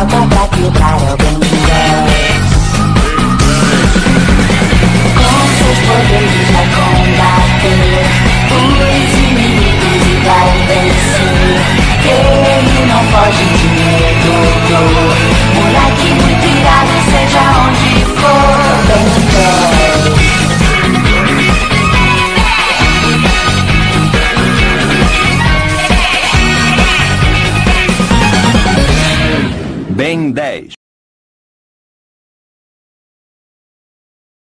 falta pra quebrar é o Ben 10. Com seus poderes vai combater os inimigos e vai vencer. Ele não foge de medo. Moleque muito irado, seja onde for. Ben 10. Ben 10.